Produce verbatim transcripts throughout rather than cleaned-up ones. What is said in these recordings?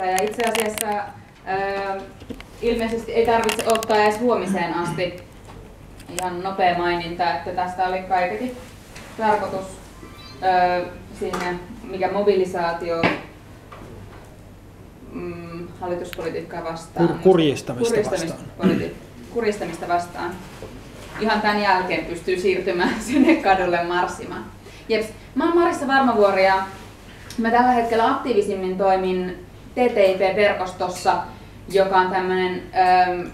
maininta ja itse asiassa ää, ilmeisesti ei tarvitse ottaa edes huomiseen asti. Ihan nopea maininta, että tästä oli kaiketi tarkoitus ää, sinne, mikä mobilisaatio mm, hallituspolitiikkaa vastaan. Kur- kurjistamista, kurjistamista vastaan. Kurjistamista vastaan. Ihan tämän jälkeen pystyy siirtymään sinne kadulle marssimaan. Jeps. Mä oon Marissa Varmavuori ja mä tällä hetkellä aktiivisimmin toimin T T I P-verkostossa, joka on tämmöinen ähm,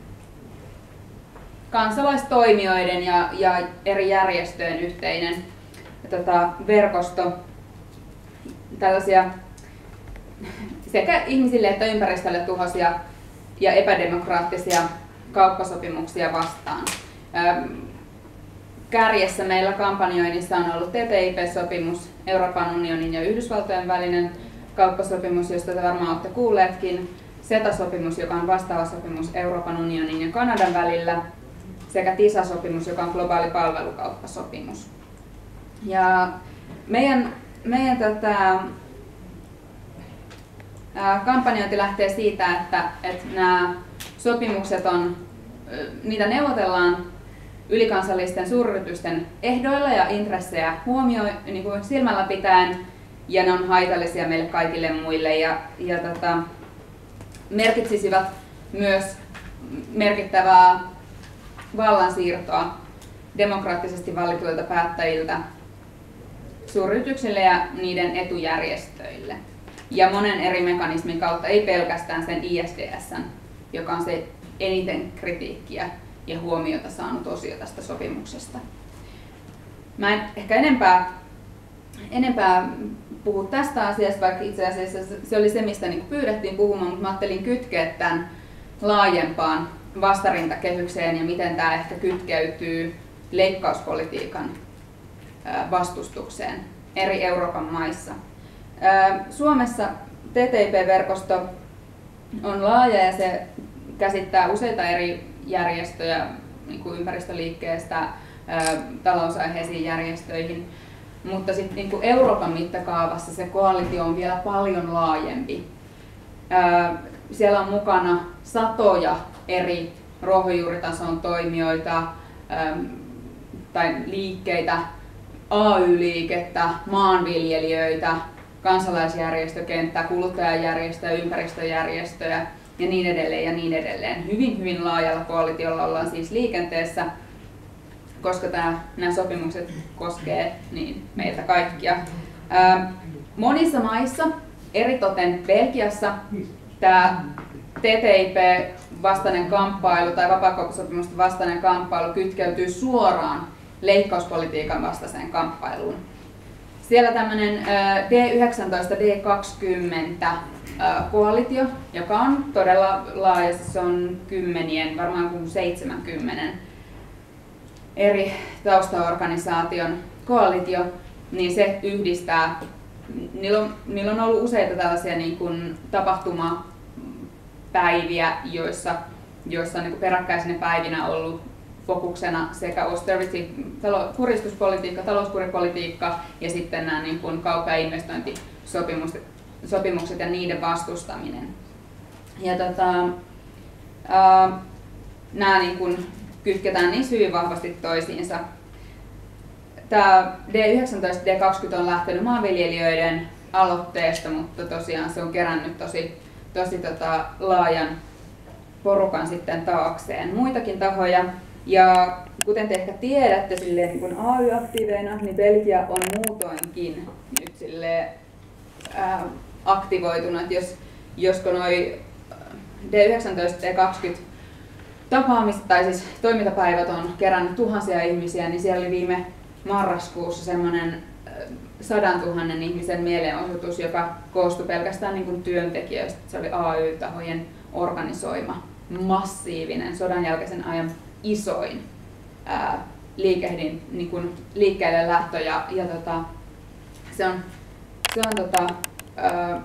kansalaistoimijoiden ja, ja eri järjestöjen yhteinen tota, verkosto. Tällaisia sekä ihmisille että ympäristölle tuhoisia ja epädemokraattisia kauppasopimuksia vastaan. Ähm, Kärjessä meillä kampanjoinnissa on ollut T T I P-sopimus, Euroopan unionin ja Yhdysvaltojen välinen kauppasopimus, josta te varmaan olette kuulleetkin, CETA-sopimus, joka on vastaava sopimus Euroopan unionin ja Kanadan välillä, sekä TISA-sopimus, joka on globaali palvelukauppasopimus. Ja meidän meidän tätä, ää, kampanjointi lähtee siitä, että, että nämä sopimukset on, niitä neuvotellaan ylikansallisten suuryritysten ehdoilla ja intressejä huomioi, niin kuin silmällä pitäen, ja ne on haitallisia meille kaikille muille ja, ja tota, merkitsisivät myös merkittävää vallansiirtoa demokraattisesti valituilta päättäjiltä suuryrityksille ja niiden etujärjestöille. Ja monen eri mekanismin kautta, ei pelkästään sen I S D S:n, joka on se eniten kritiikkiä ja huomiota saanut osio tästä sopimuksesta. Mä en ehkä enempää, enempää puhu tästä asiasta, vaikka itse asiassa se oli se, mistä niin pyydettiin puhumaan, mutta mä ajattelin kytkeä tämän laajempaan vastarintakehykseen ja miten tämä ehkä kytkeytyy leikkauspolitiikan vastustukseen eri Euroopan maissa. Suomessa T T I P-verkosto on laaja ja se käsittää useita eri järjestöjä, niin kuin ympäristöliikkeestä talousaiheisiin järjestöihin, mutta sitten niin kuin Euroopan mittakaavassa se koalitio on vielä paljon laajempi. Siellä on mukana satoja eri ruohonjuuritason toimijoita tai liikkeitä, A Y-liikettä, maanviljelijöitä, kansalaisjärjestökenttää, kuluttajajärjestöjä, ympäristöjärjestöjä ja niin edelleen ja niin edelleen. Hyvin, hyvin laajalla koalitiolla ollaan siis liikenteessä, koska tämä, nämä sopimukset koskee niin meitä kaikkia. Ää, monissa maissa, eritoten Belgiassa, tämä T T I P-vastainen kamppailu tai vapaakauppasopimusten vastainen kamppailu kytkeytyy suoraan leikkauspolitiikan vastaiseen kamppailuun. Siellä tämmöinen D yhdeksäntoista D kaksikymmentä koalitio, joka on todella laaja, se on kymmenien, varmaan kuin seitsemänkymmenen eri taustaorganisaation koalitio, niin se yhdistää, niillä on, niillä on ollut useita tällaisia niin kuin tapahtumapäiviä, joissa, joissa on niin kuin peräkkäisinä päivinä ollut fokuksena sekä austerity, talo, kuristuspolitiikka, talouskuripolitiikka ja sitten nämä niin kuin kauppa- ja investointisopimukset sopimukset ja niiden vastustaminen. Ja tota, ää, nämä niin kuin kytketään niin hyvin vahvasti toisiinsa. Tämä D yhdeksäntoista D kaksikymmentä on lähtenyt maanviljelijöiden aloitteesta, mutta tosiaan se on kerännyt tosi, tosi tota, laajan porukan sitten taakseen. Muitakin tahoja. Ja kuten te ehkä tiedätte, silleen, niin kuin A Y-aktiiveina, niin Belgia on muutoinkin nyt silleen, ää, aktivoitunut. Jos, josko noi D yhdeksäntoista D kaksikymmentä tapaamista tai siis toimintapäivät on kerännyt tuhansia ihmisiä, niin siellä oli viime marraskuussa semmoinen sadan tuhannen ihmisen mielenosoitus, joka koostui pelkästään niin kuin työntekijöistä. Se oli A Y-tahojen organisoima, massiivinen, sodan jälkeisen ajan isoin ää, liikehdin, niin kuin liikkeelle lähtö ja, ja tota, se on, se on tota, ää,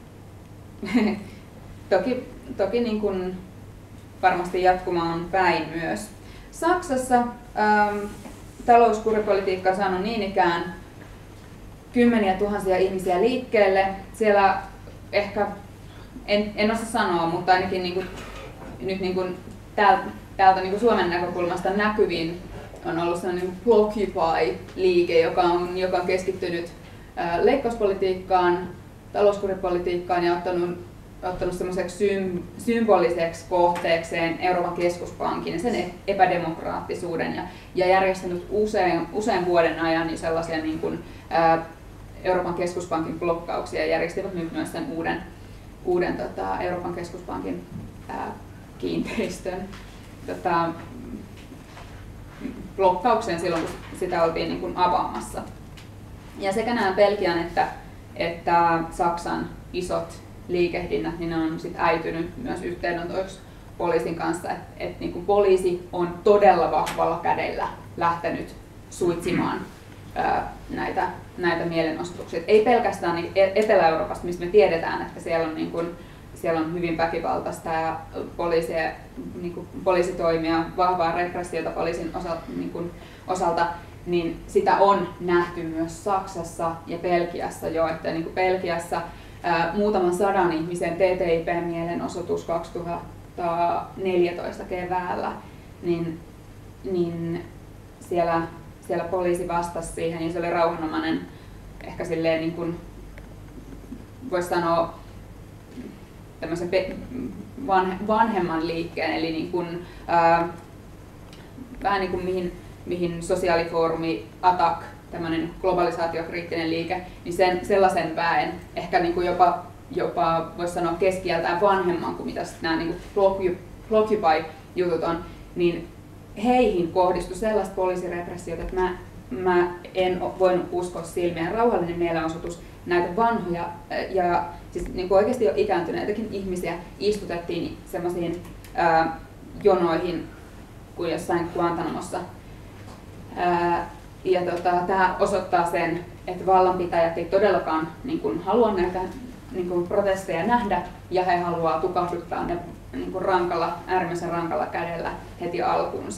toki, toki niin kuin varmasti jatkumaan päin myös. Saksassa ää, talouskuripolitiikka on saanut niin ikään kymmeniä tuhansia ihmisiä liikkeelle. Siellä ehkä en, en osaa sanoa, mutta ainakin niin kuin, nyt niin kuin täältä, täältä niin kuin Suomen näkökulmasta näkyvin on ollut sellainen niin Blockupy-liike, joka on, joka on keskittynyt ää, leikkauspolitiikkaan, talouskuripolitiikkaan ja ottanut, ottanut semmoiseksi sym, symboliseksi kohteekseen Euroopan keskuspankin ja sen epädemokraattisuuden ja, ja järjestänyt usein, usein vuoden ajan niin sellaisia niin kuin, ää, Euroopan keskuspankin blokkauksia ja järjestivät nyt myös sen uuden, uuden tota, Euroopan keskuspankin ää, kiinteistön tota, blokkaukseen silloin, kun sitä oltiin niin kuin avaamassa. Ja sekä nämä Belgian että, että Saksan isot liikehdinnät, niin ne on sit äitynyt myös yhteydenotoiksi poliisin kanssa, että et, niin kuin poliisi on todella vahvalla kädellä lähtenyt suitsimaan ää, näitä, näitä mielenosoituksia. Ei pelkästään niin Etelä-Euroopasta, missä me tiedetään, että siellä on, niin kuin, siellä on hyvin väkivaltaista ja poliisia, niin kuin poliisitoimia, vahvaa repressiota poliisin osa, niin kuin, osalta, niin sitä on nähty myös Saksassa ja Belgiassa jo, että niin kuin Belgiassa ää, muutaman sadan ihmisen T T I P-mielenosoitus kaksituhattaneljätoista keväällä, niin, niin siellä, siellä poliisi vastasi siihen ja se oli rauhanomainen, ehkä silleen niin kuin voisi sanoa tämmöisen vanhemman liikkeen, eli niin kuin, ää, vähän niin kuin mihin mihin sosiaalifoorumi A T A C, tämmöinen globalisaatiokriittinen liike, niin sen, sellaisen väen, ehkä niin kuin jopa, jopa voisi sanoa keskiältään vanhemman kuin mitä nämä niin Blockupy-jutut on, niin heihin kohdistui sellaista poliisirepressiota, että mä, mä en voinut uskoa silmiä. Rauhallinen mielenosoitus, näitä vanhoja ja siis niin kuin oikeasti jo ikääntyneitäkin ihmisiä istutettiin semmoisiin ää, jonoihin kuin jossain Guantanamossa. Ää, ja tota, tämä osoittaa sen, että vallanpitäjät ei todellakaan niin kuin, halua näitä niin kuin, protesteja nähdä ja he haluaa tukahduttaa ne niin kuin, rankalla, äärimmäisen rankalla kädellä heti alkuunsa.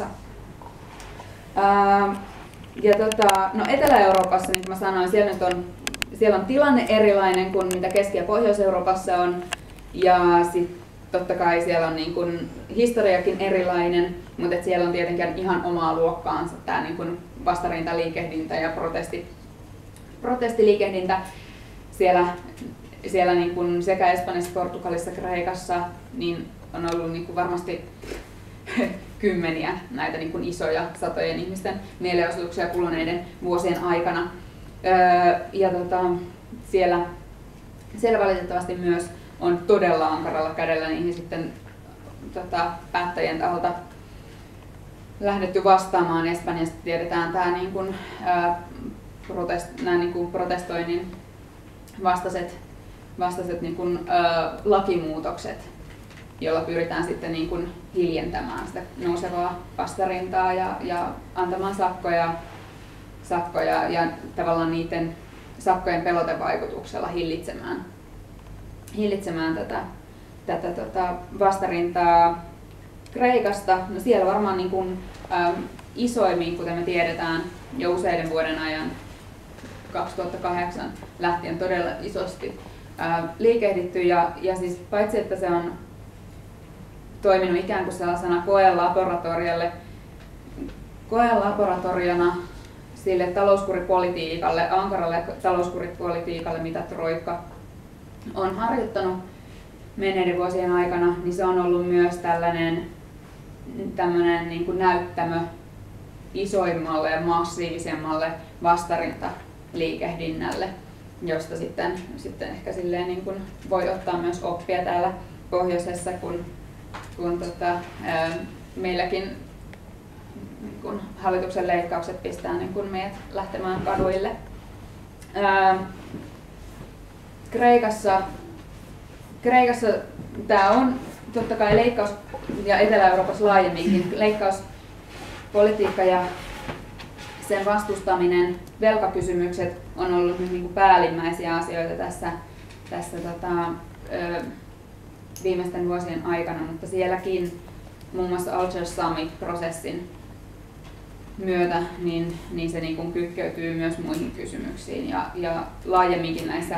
Ää, ja tota, no Etelä-Euroopassa, niin kuin mä sanoin, siellä, nyt on, siellä on tilanne erilainen kuin mitä Keski- ja Pohjois-Euroopassa on ja sit, totta kai siellä on niin kuin historiakin erilainen, mutta et siellä on tietenkin ihan omaa luokkaansa tämä niin kuin vastarintaliikehdintä ja protesti, protestiliikehdintä. Siellä, siellä niin kuin sekä Espanjassa, Portugalissa, Kreikassa niin on ollut niin kuin varmasti kymmeniä näitä niin kuin isoja satojen ihmisten mielenosoituksia kuluneiden vuosien aikana. Öö, ja tota, siellä, siellä valitettavasti myös on todella ankaralla kädellä niihin sitten tota, päättäjien taholta lähdetty vastaamaan. Espanjasta tiedetään tämä niin kuin, ää, protest, nämä niin kuin protestoinnin vastaiset, vastaiset niin kuin, ää, lakimuutokset, joilla pyritään sitten niin kuin hiljentämään sitä nousevaa vastarintaa ja, ja antamaan sakkoja, sakkoja ja tavallaan niiden sakkojen pelotevaikutuksella hillitsemään hillitsemään tätä, tätä tota vastarintaa Kreikasta. No siellä varmaan niin kuin, äm, isoimmin, kuten me tiedetään, jo useiden vuoden ajan kaksituhattakahdeksan lähtien todella isosti ää, liikehditty ja, ja siis paitsi että se on toiminut ikään kuin sellaisena koelaboratoriolle, koelaboratoriona sille talouskuripolitiikalle, ankaralle talouskuripolitiikalle, mitä Troikka on harjoittanut menneiden vuosien aikana, niin se on ollut myös tällainen tämmöinen niin kuin näyttämö isoimmalle ja massiivisemmalle vastarintaliikehdinnälle, josta sitten, sitten ehkä silleen niin kuin voi ottaa myös oppia täällä pohjoisessa, kun, kun tota, ää, meilläkin niin kun hallituksen leikkaukset pistää niin kun meidät lähtemään kaduille. Ää, Kreikassa, Kreikassa tämä on totta kai leikkaus, ja Etelä-Euroopassa laajemminkin, leikkauspolitiikka ja sen vastustaminen, velkakysymykset on ollut nyt niin kuin päällimmäisiä asioita tässä, tässä tota, ö, viimeisten vuosien aikana, mutta sielläkin muun muassa Alger Summit-prosessin myötä niin, niin se niin kuin kytkeytyy myös muihin kysymyksiin ja, ja laajemminkin näissä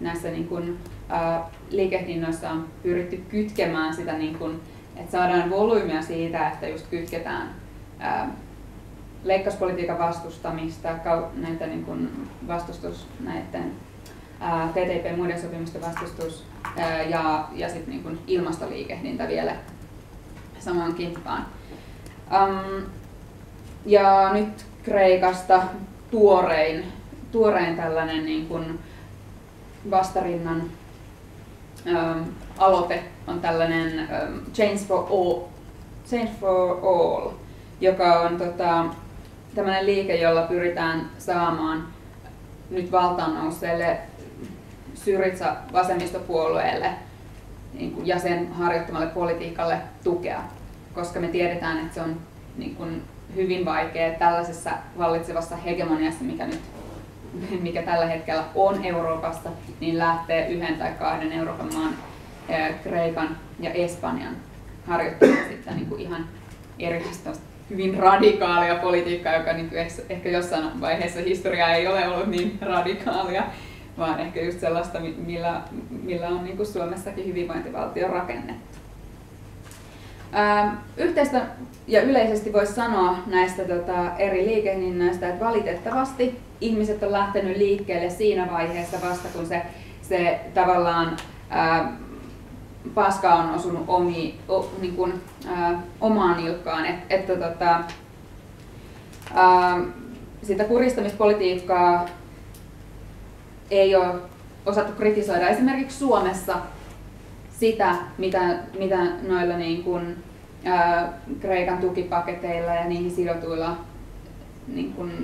näissä niin kuin, ää, liikehdinnoissa on pyritty kytkemään sitä, niin kuin, että saadaan volyymia siitä, että just kytketään ää, leikkauspolitiikan vastustamista, näitä niin kuin vastustus, näiden ää, T T I P muiden sopimusten vastustus ää, ja, ja sitten niin kuin ilmastoliikehdintä vielä samaan kimppaan. Um, ja nyt Kreikasta tuorein, tuorein tällainen niin kuin vastarinnan um, aloite on tällainen um, Change for All, Change for All, joka on tota, tämmöinen liike, jolla pyritään saamaan nyt valtaan nousseelle Syriza vasemmistopuolueelle niin kuin, ja sen harjoittamalle politiikalle tukea, koska me tiedetään, että se on niin kuin, hyvin vaikea tällaisessa vallitsevassa hegemoniassa, mikä, nyt, mikä tällä hetkellä on Euroopassa, niin lähtee yhden tai kahden Euroopan maan, Kreikan ja Espanjan harjoittamaan sitten niin kuin ihan erilaista hyvin radikaalia politiikkaa, joka niin ehkä jossain vaiheessa historiaa ei ole ollut niin radikaalia, vaan ehkä just sellaista, millä, millä on niin kuin Suomessakin hyvinvointivaltio rakennettu. Ää, yhteistä ja yleisesti voisi sanoa näistä tota, eri liikehdinnoista, että valitettavasti ihmiset on lähtenyt liikkeelle siinä vaiheessa vasta, kun se, se tavallaan ää, paska on osunut omi, o, niin kuin, ää, omaan nilkkaan, Et, että tota, ää, sitä kuristamispolitiikkaa ei ole osattu kritisoida esimerkiksi Suomessa sitä, mitä, mitä noilla niin kuin, ää, Kreikan tukipaketeilla ja niihin sidotuilla niin kuin,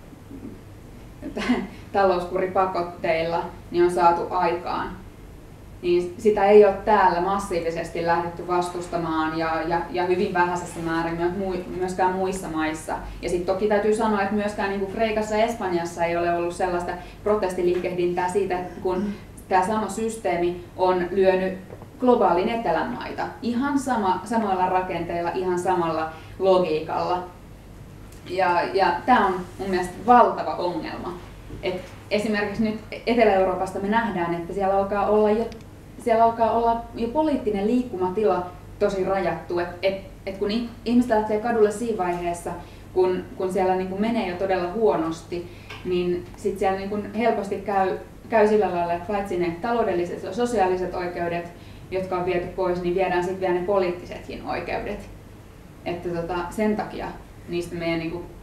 talouskuripakotteilla niin on saatu aikaan. Niin sitä ei ole täällä massiivisesti lähdetty vastustamaan ja, ja, ja hyvin vähäisessä määrin myöskään muissa maissa. Ja sitten toki täytyy sanoa, että myöskään niin kuin Kreikassa ja Espanjassa ei ole ollut sellaista protestiliikehdintää siitä, kun tämä sama systeemi on lyönyt globaalin etelän maita ihan sama, samoilla rakenteilla, ihan samalla logiikalla. Ja, ja tämä on mun mielestä valtava ongelma. Et esimerkiksi nyt Etelä-Euroopasta me nähdään, että siellä alkaa olla jo, siellä alkaa olla jo poliittinen liikkumatila tosi rajattu. Et, et, et kun ihmiset lähtee kadulle siinä vaiheessa, kun, kun siellä niin kun menee jo todella huonosti, niin sit siellä niin kun helposti käy, käy sillä lailla, että paitsi ne taloudelliset ja sosiaaliset oikeudet, jotka on viety pois, niin viedään sitten vielä ne poliittisetkin oikeudet. Että tota, sen takia niistä meidän niin kuin,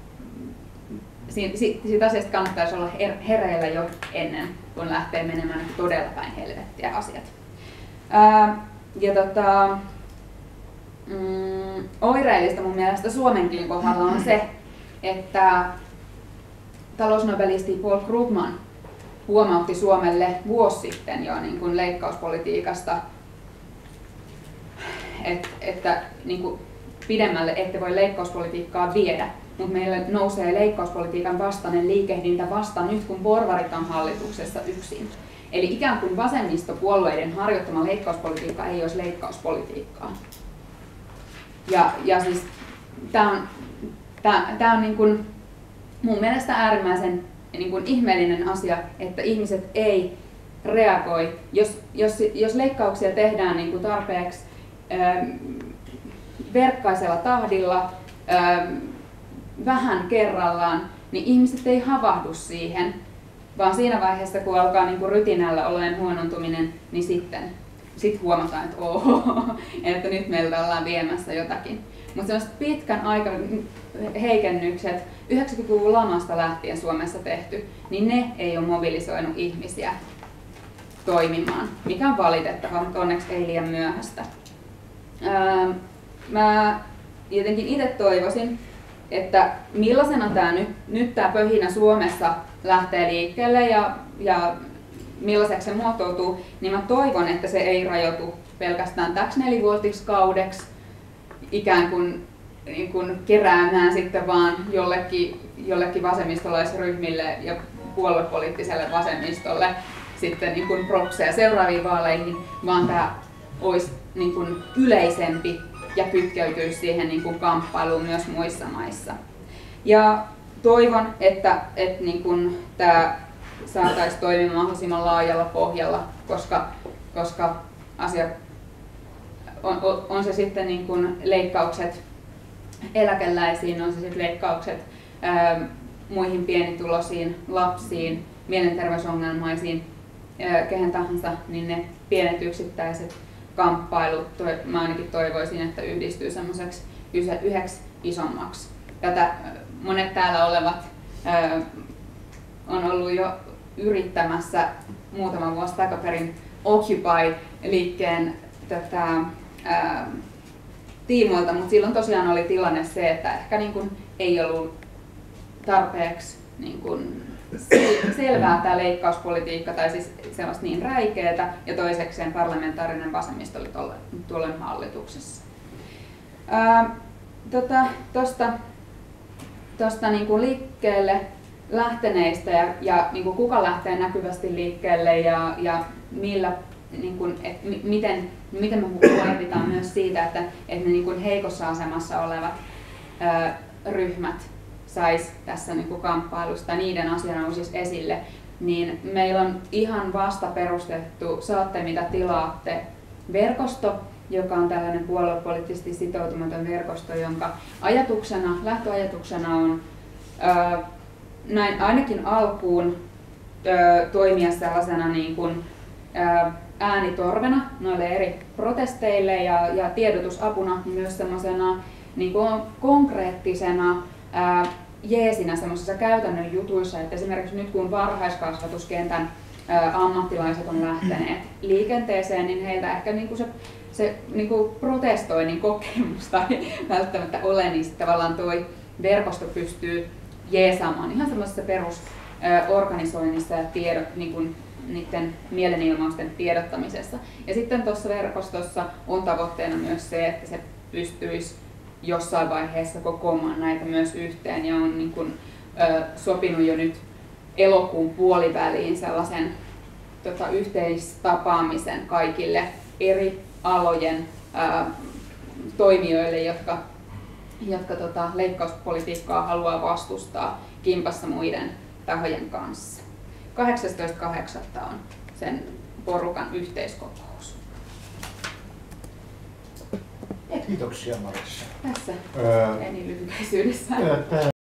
siitä asiasta kannattaisi olla hereillä jo ennen, kun lähtee menemään todella päin helvettiä asiat. Ää, ja tota, mm, oireellista mun mielestä Suomenkin kohdalla on se, että talousnobelisti Paul Krugman huomautti Suomelle vuosi sitten jo niin kuin leikkauspolitiikasta, et, että niin kuin pidemmälle ette voi leikkauspolitiikkaa viedä, mutta meillä nousee leikkauspolitiikan vastainen liikehdintä vasta nyt, kun porvarit on hallituksessa yksin. Eli ikään kuin vasemmistopuolueiden harjoittama leikkauspolitiikka ei olisi leikkauspolitiikkaa. Ja, ja siis tämä on, tää, tää on niin kuin mun mielestä äärimmäisen niin kuin ihmeellinen asia, että ihmiset ei reagoi. Jos, jos, jos leikkauksia tehdään niin kuin tarpeeksi ähm, verkkaisella tahdilla, ähm, vähän kerrallaan, niin ihmiset ei havahdu siihen, vaan siinä vaiheessa, kun alkaa niin kuin rytinällä olojen huonontuminen, niin sitten sit huomataan, että oho, että nyt meiltä ollaan viemässä jotakin. Mutta sellaiset pitkän aikavälin heikennykset, yhdeksänkymmentäluvun lamasta lähtien Suomessa tehty, niin ne ei ole mobilisoinut ihmisiä toimimaan, mikä on valitettavaa, mutta onneksi ei liian myöhäistä. Öö, mä jotenkin itse toivoisin, että millaisena tämä nyt, nyt tämä pöhinä Suomessa lähtee liikkeelle ja, ja millaiseksi se muotoutuu, niin mä toivon, että se ei rajoitu pelkästään täksi nelivuotiseksi kaudeksi ikään kuin, niin kuin keräämään sitten vaan jollekin, jollekin vasemmistolaisryhmille ja puoluepoliittiselle vasemmistolle sitten niin kuin propseja seuraaviin vaaleihin, vaan tämä olisi niin kuin yleisempi ja kytkeytyisi siihen niin kuin kamppailuun myös muissa maissa. Ja toivon, että, että niin kuin tämä saataisiin toimimaan mahdollisimman laajalla pohjalla, koska, koska asia on, on se sitten niin kuin leikkaukset eläkeläisiin, on se sitten leikkaukset ää, muihin pienituloisiin, lapsiin, mielenterveysongelmaisiin, ää, kehen tahansa, niin ne pienet yksittäiset kamppailut, toi, mä ainakin toivoisin, että yhdistyy semmoiseksi yhdeksi isommaksi. Tätä monet täällä olevat ää, on ollut jo yrittämässä muutama vuosi takaperin Occupy-liikkeen tätä, ää, tiimoilta, mutta silloin tosiaan oli tilanne se, että ehkä niin kuin ei ollut tarpeeksi niin kuin selvää tämä leikkauspolitiikka tai siis sellaista niin räikeätä, ja toisekseen parlamentaarinen vasemmisto oli tuolloin hallituksessa. Ää, tota, tosta, tosta niin kuin liikkeelle lähteneistä ja, ja niin kuin kuka lähtee näkyvästi liikkeelle ja, ja millä, niin kuin, et, miten, miten me huolehditaan myös siitä, että, että ne niin kuin heikossa asemassa olevat ää, ryhmät sais tässä niin kuin kamppailusta, niiden asia nousisi esille, niin meillä on ihan vasta perustettu Saatte mitä tilaatte -verkosto, joka on tällainen puoluepoliittisesti sitoutumaton verkosto, jonka ajatuksena, lähtöajatuksena on ää, näin ainakin alkuun ää, toimia sellaisena niin kuin, ää, äänitorvena noille eri protesteille ja, ja tiedotusapuna, niin myös sellaisena niin kuin konkreettisena ää, jeesinä semmoisissa käytännön jutuissa, että esimerkiksi nyt kun varhaiskasvatuskentän ää, ammattilaiset on lähteneet liikenteeseen, niin heiltä ehkä niin kuin se, se niin kuin protestoinnin kokemusta ei välttämättä ole, niin sitten tavallaan toi verkosto pystyy jeesaamaan ihan semmoisessa perusorganisoinnissa ja tiedot, niin kuin niiden mielenilmausten tiedottamisessa. Ja sitten tuossa verkostossa on tavoitteena myös se, että se pystyisi jossain vaiheessa kokoamaan näitä myös yhteen ja on niin kuin, ö, sopinut jo nyt elokuun puoliväliin sellaisen tota, yhteistapaamisen kaikille eri alojen ö, toimijoille, jotka, jotka tota, leikkauspolitiikkaa haluaa vastustaa kimpassa muiden tahojen kanssa. kahdeksastoista kahdeksatta on sen porukan yhteiskokous. Kiitoksia Marissa. Tässä Öö, eni lyhykäisyydessä. Tämä